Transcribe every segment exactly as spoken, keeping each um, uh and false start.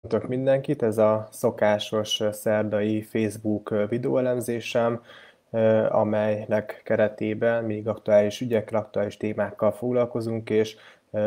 Köszöntök mindenkit, ez a szokásos szerdai Facebook videóelemzésem, amelynek keretében még aktuális ügyekkel, aktuális témákkal foglalkozunk, és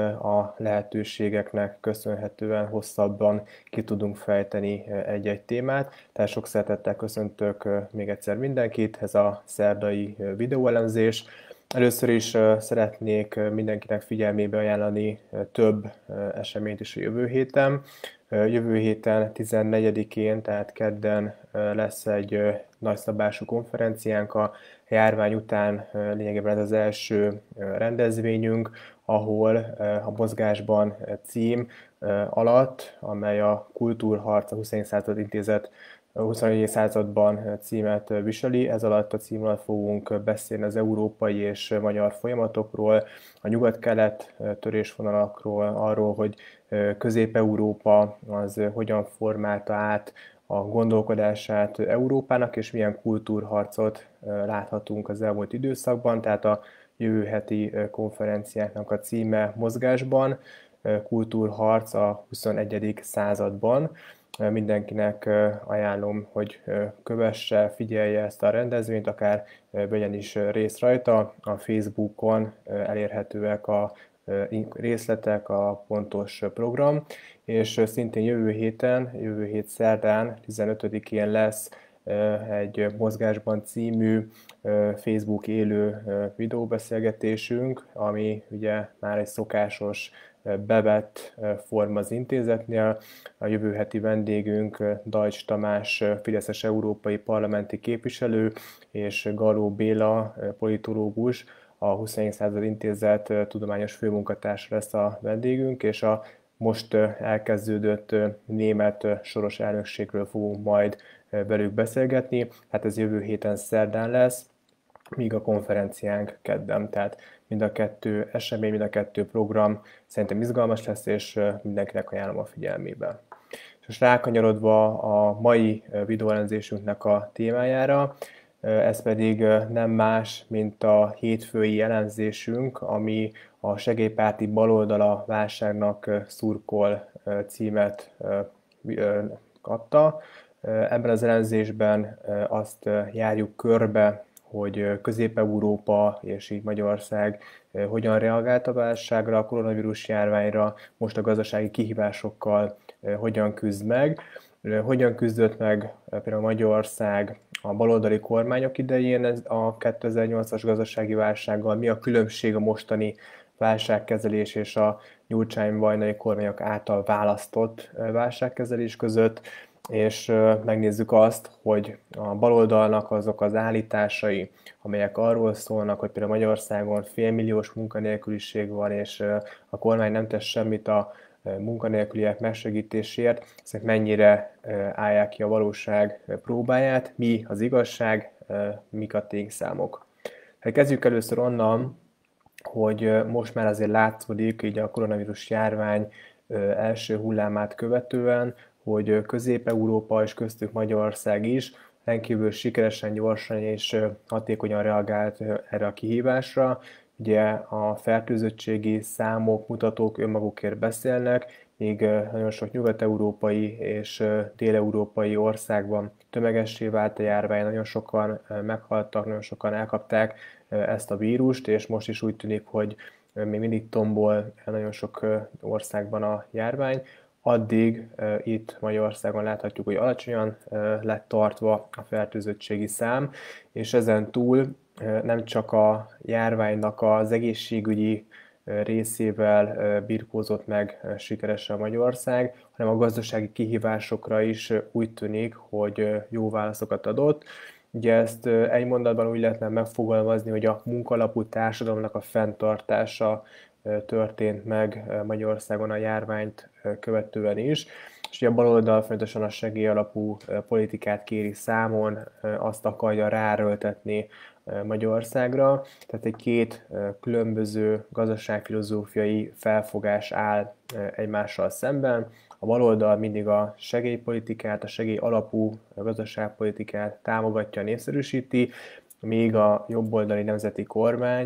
a lehetőségeknek köszönhetően hosszabban ki tudunk fejteni egy-egy témát. Tehát sok szeretettel köszöntök még egyszer mindenkit, ez a szerdai videóelemzés. Először is szeretnék mindenkinek figyelmébe ajánlani több eseményt is a jövő héten. Jövő héten tizennegyedikén, tehát kedden lesz egy nagyszabású konferenciánk a járvány után, lényegében ez az első rendezvényünk, ahol a Mozgásban cím alatt, amely a Kultúrharc, a huszonegyedik század intézet a huszonegyedik században címet viseli. Ez alatt a cím alatt fogunk beszélni az európai és magyar folyamatokról, a nyugat-kelet törésvonalakról, arról, hogy Közép-Európa az hogyan formálta át a gondolkodását Európának, és milyen kultúrharcot láthatunk az elmúlt időszakban. Tehát a jövő heti konferenciáknak a címe Mozgásban, kultúrharc a huszonegyedik században. Mindenkinek ajánlom, hogy kövesse, figyelje ezt a rendezvényt, akár vegyen is részt rajta. A Facebookon elérhetőek a részletek, a pontos program, és szintén jövő héten, jövő hét szerdán, tizenötödikén lesz egy Mozgásban című Facebook élő videóbeszélgetésünk, ami ugye már egy szokásos bevett forma az intézetnél. A jövő heti vendégünk Deutsch Tamás, fideszes európai parlamenti képviselő, és Galó Béla, politológus, a huszonegyedik század intézet tudományos főmunkatársa lesz a vendégünk, és a most elkezdődött német soros elnökségről fogunk majd velük beszélgetni. Hát ez jövő héten szerdán lesz, míg a konferenciánk kedden. Tehát mind a kettő esemény, mind a kettő program szerintem izgalmas lesz, és mindenkinek ajánlom a figyelmébe. És most rákanyarodva a mai videóelemzésünknek a témájára, ez pedig nem más, mint a hétfői elemzésünk, ami a segélypárti baloldala válságnak szurkol címet kapta. Ebben az elemzésben azt járjuk körbe, hogy Közép-Európa és így Magyarország hogyan reagált a válságra, a koronavírus járványra, most a gazdasági kihívásokkal hogyan küzd meg, hogyan küzdött meg például Magyarország a baloldali kormányok idején a kétezer-nyolcas gazdasági válsággal, mi a különbség a mostani válságkezelés és a Gyurcsány-Bajnai kormányok által választott válságkezelés között, és megnézzük azt, hogy a baloldalnak azok az állításai, amelyek arról szólnak, hogy például Magyarországon félmilliós munkanélküliség van, és a kormány nem tesz semmit a munkanélküliek megsegítésért, ezek mennyire állják ki a valóság próbáját, mi az igazság, mik a tényszámok. Hát kezdjük először onnan, hogy most már azért látszódik így a koronavírus járvány első hullámát követően, hogy Közép-Európa és köztük Magyarország is rendkívül sikeresen, gyorsan és hatékonyan reagált erre a kihívásra. Ugye a fertőzöttségi számok, mutatók önmagukért beszélnek, míg nagyon sok nyugat-európai és dél-európai országban tömegessé vált a járvány, nagyon sokan meghaltak, nagyon sokan elkapták ezt a vírust, és most is úgy tűnik, hogy még mindig tombol nagyon sok országban a járvány. Addig uh, itt Magyarországon láthatjuk, hogy alacsonyan uh, lett tartva a fertőzöttségi szám, és ezen túl uh, nem csak a járványnak az egészségügyi uh, részével uh, birkózott meg uh, sikeresen Magyarország, hanem a gazdasági kihívásokra is uh, úgy tűnik, hogy uh, jó válaszokat adott. Ugye ezt uh, egy mondatban úgy lehetne megfogalmazni, hogy a munkalapú társadalomnak a fenntartása történt meg Magyarországon a járványt követően is. És a baloldal fontosan a segélyalapú politikát kéri számon, azt akarja ráröltetni Magyarországra. Tehát egy két különböző gazdaságfilozófiai felfogás áll egymással szemben. A baloldal mindig a segélypolitikát, a segély alapú gazdaságpolitikát támogatja, népszerűsíti, míg a jobboldali nemzeti kormány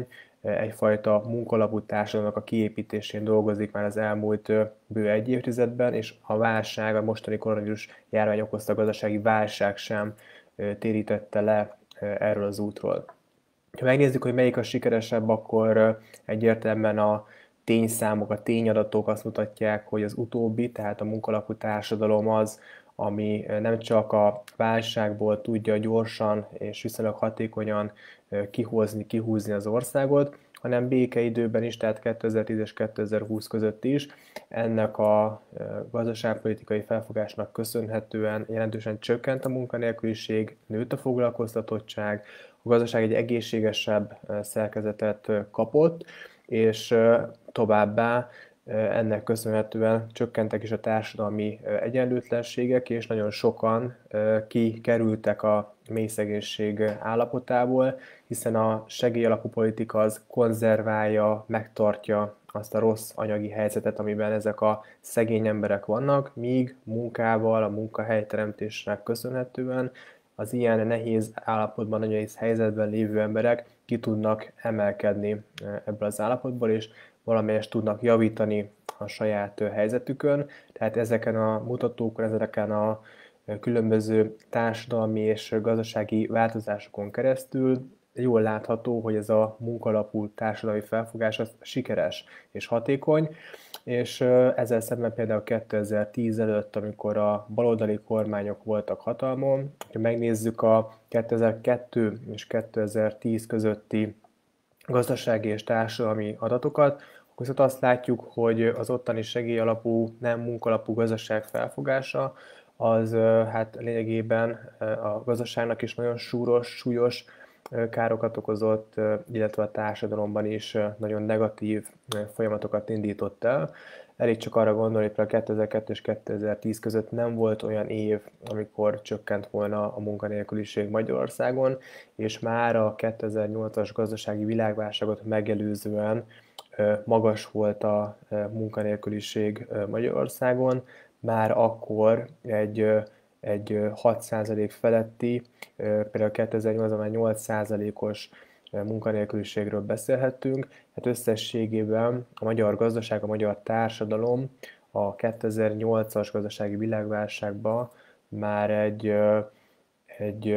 egyfajta munkalapú társadalomnak a kiépítésén dolgozik már az elmúlt bő egy évtizedben, és a válság, a mostani koronavírus járvány okozta gazdasági válság sem térítette le erről az útról. Ha megnézzük, hogy melyik a sikeresebb, akkor egyértelműen a tényszámok, a tényadatok azt mutatják, hogy az utóbbi, tehát a munkalapú társadalom az, ami nem csak a válságból tudja gyorsan és viszonylag hatékonyan kihozni, kihúzni az országot, hanem békeidőben is, tehát kétezer-tíz és kétezer-húsz között is ennek a gazdaságpolitikai felfogásnak köszönhetően jelentősen csökkent a munkanélküliség, nőtt a foglalkoztatottság, a gazdaság egy egészségesebb szerkezetet kapott, és továbbá ennek köszönhetően csökkentek is a társadalmi egyenlőtlenségek, és nagyon sokan kikerültek a mélyszegénység állapotából, hiszen a segélyalapú politika az konzerválja, megtartja azt a rossz anyagi helyzetet, amiben ezek a szegény emberek vannak, míg munkával, a munkahelyteremtésnek köszönhetően az ilyen nehéz állapotban, nagyon nehéz helyzetben lévő emberek ki tudnak emelkedni ebből az állapotból, és valamelyest tudnak javítani a saját helyzetükön. Tehát ezeken a mutatókon, ezeken a különböző társadalmi és gazdasági változásokon keresztül jól látható, hogy ez a munkalapú társadalmi felfogás az sikeres és hatékony, és ezzel szemben például kétezer-tíz előtt, amikor a baloldali kormányok voltak hatalmon, ha megnézzük a kétezer-kettő és kétezer-tíz közötti gazdasági és társadalmi adatokat, akkor viszont azt látjuk, hogy az ottani segélyalapú, nem munkalapú gazdaság felfogása, az hát lényegében a gazdaságnak is nagyon súros, súlyos károkat okozott, illetve a társadalomban is nagyon negatív folyamatokat indított el. Elég csak arra gondolni, hogy kétezer-kettő és kétezer-tíz között nem volt olyan év, amikor csökkent volna a munkanélküliség Magyarországon, és már a kétezer-nyolcas gazdasági világválságot megelőzően magas volt a munkanélküliség Magyarországon, már akkor egy egy hat százalék feletti, például kétezer-nyolcban már nyolc százalékos munkanélküliségről beszélhetünk. Hát összességében a magyar gazdaság, a magyar társadalom a kétezer-nyolcas gazdasági világválságban már egy, egy,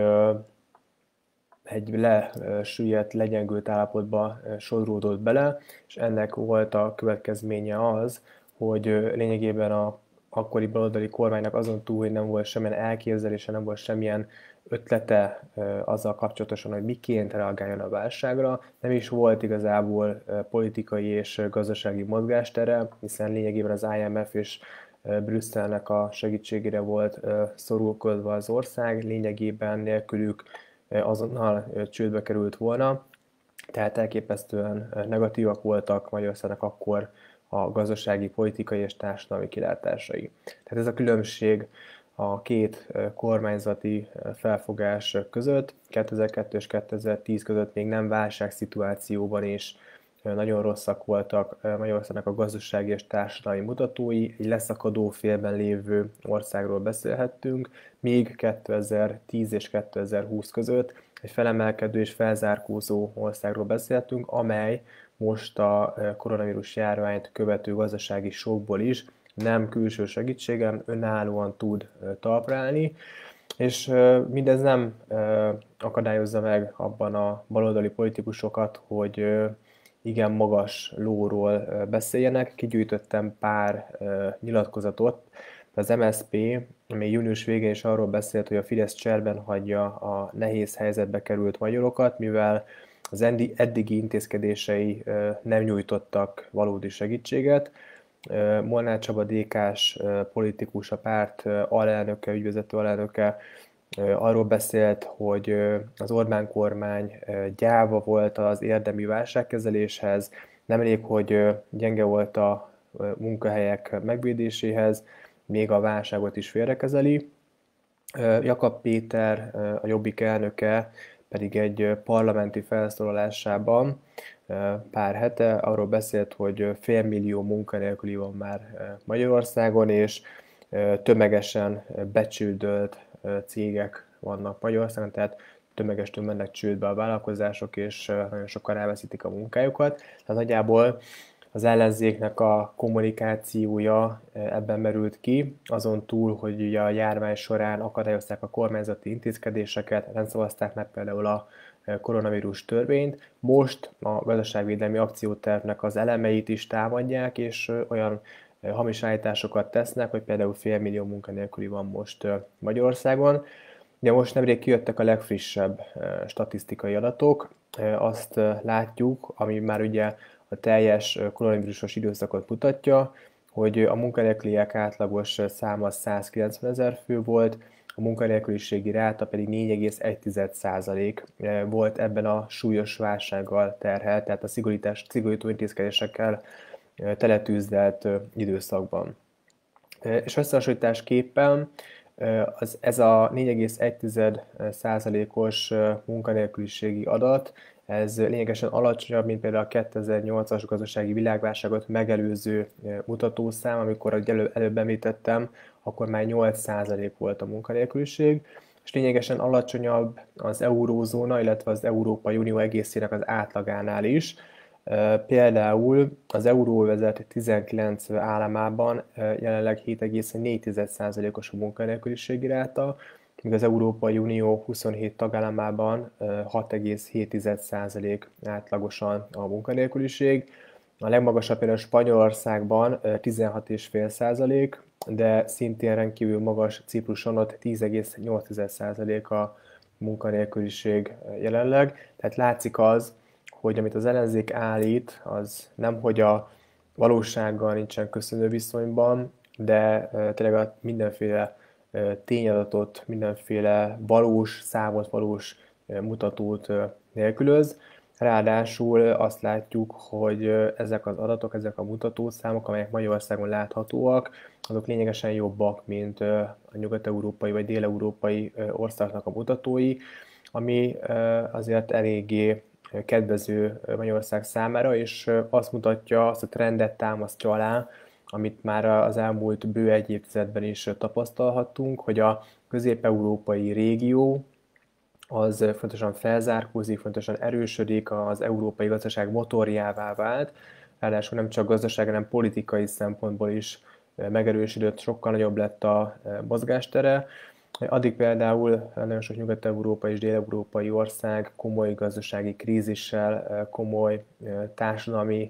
egy lesüllyedt, legyengült állapotba sodródott bele, és ennek volt a következménye az, hogy lényegében a akkori baloldali kormánynak azon túl, hogy nem volt semmilyen elképzelése, nem volt semmilyen ötlete azzal kapcsolatosan, hogy miként reagáljon a válságra, nem is volt igazából politikai és gazdasági mozgástere, hiszen lényegében az i em ef és Brüsszelnek a segítségére volt szorulkodva az ország, lényegében nélkülük azonnal csődbe került volna, tehát elképesztően negatívak voltak Magyarországnak akkor a gazdasági, politikai és társadalmi kilátásai. Tehát ez a különbség a két kormányzati felfogás között, kétezer-kettő és kétezer-tíz között még nem válságszituációban is nagyon rosszak voltak Magyarországnak a gazdasági és társadalmi mutatói, egy leszakadó félben lévő országról beszélhettünk, míg kétezer-tíz és kétezer-húsz között egy felemelkedő és felzárkózó országról beszélhetünk, amely most a koronavírus járványt követő gazdasági sokból is nem külső segítséggel, önállóan tud talpra állni, és mindez nem akadályozza meg abban a baloldali politikusokat, hogy igen magas lóról beszéljenek. Kigyűjtöttem pár nyilatkozatot. Az em es zé pé, ami június végén is arról beszélt, hogy a Fidesz cserben hagyja a nehéz helyzetbe került magyarokat, mivel az eddigi intézkedései nem nyújtottak valódi segítséget. Molnár Csaba dé ká-s politikus, a párt alelnöke, ügyvezető alelnöke arról beszélt, hogy az Orbán kormány gyáva volt az érdemi válságkezeléshez, nem elég, hogy gyenge volt a munkahelyek megvédéséhez, még a válságot is félrekezeli. Jakab Péter, a Jobbik elnöke pedig egy parlamenti felszólalásában pár hete arról beszélt, hogy félmillió munkanélküli van már Magyarországon, és tömegesen becsődölt cégek vannak Magyarországon, tehát tömegesen mennek csődbe a vállalkozások, és nagyon sokan elveszítik a munkájukat. Tehát nagyjából az ellenzéknek a kommunikációja ebben merült ki, azon túl, hogy ugye a járvány során akadályozták a kormányzati intézkedéseket, nem szavazták meg például a koronavírus törvényt. Most a gazdaságvédelmi akciótervnek az elemeit is támadják, és olyan hamis állításokat tesznek, hogy például félmillió munkanélküli van most Magyarországon. De most nemrég kijöttek a legfrissebb statisztikai adatok, azt látjuk, ami már ugye a teljes koronavírusos időszakot mutatja, hogy a munkanélküliek átlagos száma százkilencven ezer fő volt, a munkanélküliségi ráta pedig négy egész egy százalék volt ebben a súlyos válsággal terhelt, tehát a szigorítás, szigorító intézkedésekkel teletűzdelt időszakban. És összehasonlításképpen az, ez a négy egész egy százalékos munkanélküliségi adat, ez lényegesen alacsonyabb, mint például a kétezer-nyolcas gazdasági világválságot megelőző mutatószám, amikor előbb, előbb említettem, akkor már nyolc százalék volt a munkanélküliség, és lényegesen alacsonyabb az eurózóna, illetve az Európai Unió egészének az átlagánál is. Például az euróövezet tizenkilenc államában jelenleg hét egész négy százalékos a munkanélküliségi ráta, míg az Európai Unió huszonhét tagállamában hat egész hét százalék átlagosan a munkanélküliség. A legmagasabb például Spanyolországban tizenhat egész öt százalék, de szintén rendkívül magas Cipruson ott tíz egész nyolc százalék a munkanélküliség jelenleg. Tehát látszik az, hogy amit az ellenzék állít, az nem hogy a valósággal nincsen köszönő viszonyban, de tényleg a mindenféle tényadatot, mindenféle valós számot, valós mutatót nélkülöz. Ráadásul azt látjuk, hogy ezek az adatok, ezek a mutatószámok, amelyek Magyarországon láthatóak, azok lényegesen jobbak, mint a nyugat-európai vagy dél-európai országnak a mutatói, ami azért eléggé kedvező Magyarország számára, és azt mutatja, azt a trendet támasztja alá, amit már az elmúlt bő egy évtizedben is tapasztalhattunk, hogy a közép-európai régió az fontosan felzárkózik, fontosan erősödik, az európai gazdaság motorjává vált, ráadásul nem csak gazdaság, hanem politikai szempontból is megerősödött, sokkal nagyobb lett a mozgástere. Addig például nagyon sok nyugat-európai és dél-európai ország komoly gazdasági krízissel, komoly társadalmi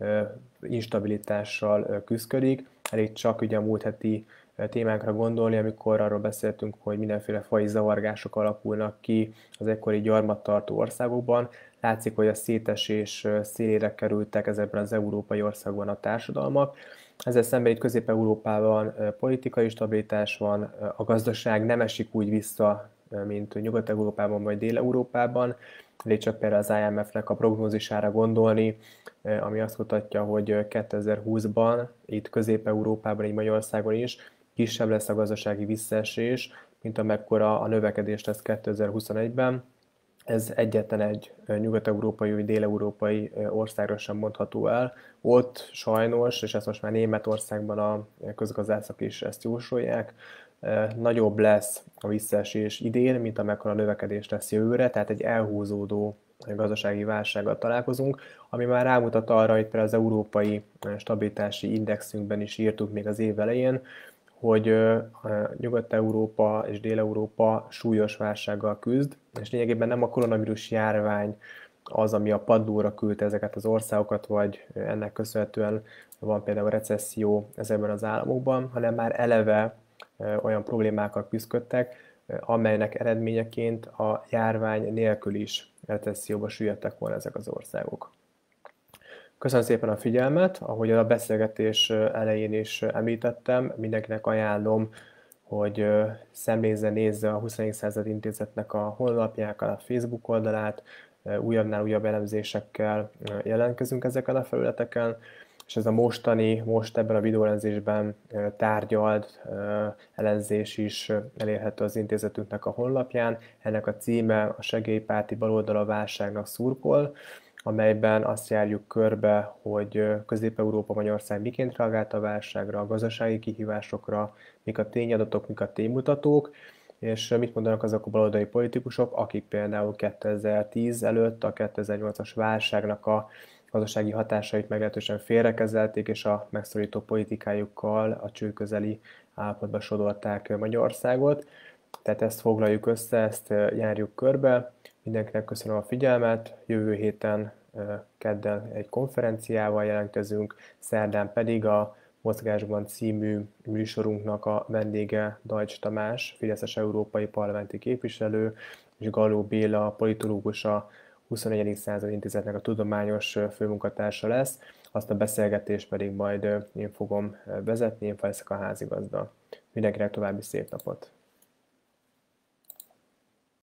instabilitással küszködik. Elég csak ugye a múlt heti témánkra gondolni, amikor arról beszéltünk, hogy mindenféle faji zavargások alakulnak ki az ekkori gyarmattartó országokban. Látszik, hogy a szétesés szélére kerültek ezekben az európai országban a társadalmak. Ezzel szemben itt Közép-Európában politikai stabilitás van, a gazdaság nem esik úgy vissza, mint Nyugat-Európában vagy Dél-Európában. Elég csak például az I M F-nek a prognózisára gondolni, ami azt mutatja, hogy kétezer-húszban itt Közép-Európában, így Magyarországon is kisebb lesz a gazdasági visszaesés, mint amekkora a növekedés lesz kétezer-huszonegyben. Ez egyetlen egy nyugat-európai vagy dél-európai országra sem mondható el. Ott sajnos, és ezt most már Németországban a közgazdászok is ezt jósolják, nagyobb lesz a visszaesés idén, mint amekkora a növekedés lesz jövőre, tehát egy elhúzódó gazdasági válsággal találkozunk, ami már rámutat arra, hogy például az európai stabilitási indexünkben is írtuk még az év elején, hogy Nyugat-Európa és Dél-Európa súlyos válsággal küzd, és lényegében nem a koronavírus járvány az, ami a padlóra küldte ezeket az országokat, vagy ennek köszönhetően van például recesszió ezekben az államokban, hanem már eleve olyan problémákkal küzdöttek, amelynek eredményeként a járvány nélkül is recesszióba süllyedtek volna ezek az országok. Köszönöm szépen a figyelmet, ahogy a beszélgetés elején is említettem, mindenkinek ajánlom, hogy szemlézze, nézze a huszonegyedik század intézetnek a honlapját, a Facebook oldalát, újabbnál újabb elemzésekkel jelentkezünk ezeken a felületeken, és ez a mostani, most ebben a videóelemzésben tárgyalt elemzés is elérhető az intézetünknek a honlapján. Ennek a címe a Segélypárti baloldal a válságnak szurkol, amelyben azt járjuk körbe, hogy Közép-Európa, Magyarország miként reagált a válságra, a gazdasági kihívásokra, mik a tényadatok, mik a ténymutatók, és mit mondanak azok a baloldali politikusok, akik például kétezer-tíz előtt a kétezer-nyolcas válságnak a gazdasági hatásait meglehetősen félrekezelték, és a megszorító politikájukkal a csőd közeli állapotba sodorták Magyarországot. Tehát ezt foglaljuk össze, ezt járjuk körbe. Mindenkinek köszönöm a figyelmet, jövő héten kedden egy konferenciával jelentkezünk, szerdán pedig a Mozgásban című műsorunknak a vendége Deutsch Tamás, fideszes európai parlamenti képviselő, és Galló Béla, politológus, a huszonegyedik század intézetnek a tudományos főmunkatársa lesz. Azt a beszélgetést pedig majd én fogom vezetni, én leszek a házigazda. Mindenkinek további szép napot!